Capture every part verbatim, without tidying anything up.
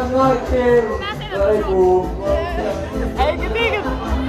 noche, Alaikum. Hey, ¿qué digas?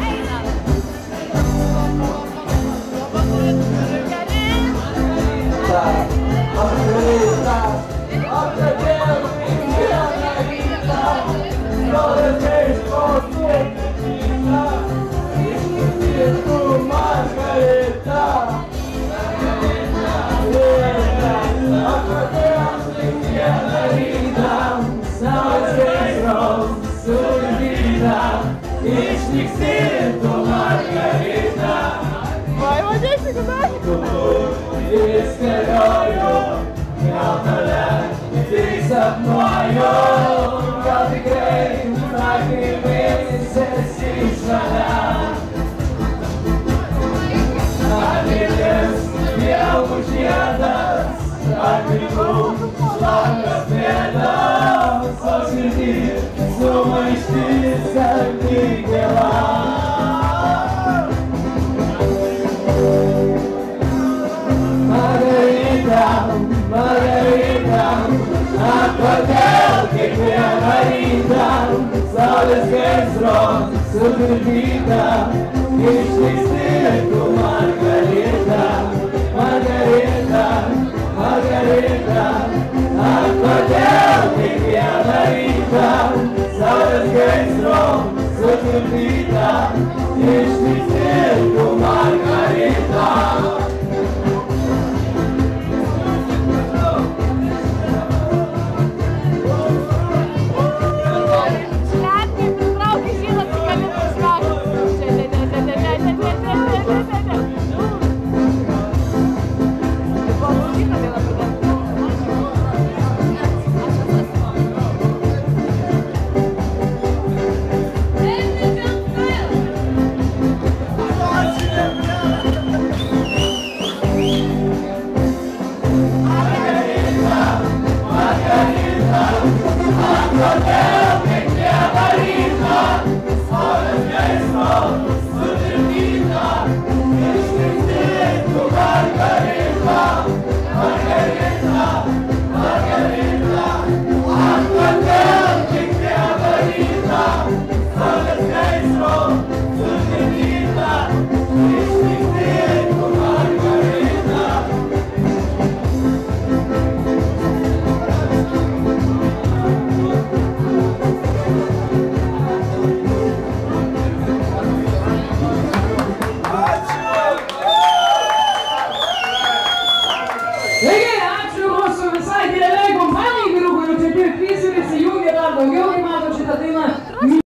Vai, Majestic, vai! Margarita, acordeu que minha marida, saudades que entram, subvida, esquecido, Margarita, Margarita, Margarita, acordeu que minha marida, saudades que entram, subvida, esquecido, Margarita. Taigi, ačiū mūsų visai didelei kompanijai, kurių kurių čia tiek prisijungė dar daugiau, kai mato šitą dainą.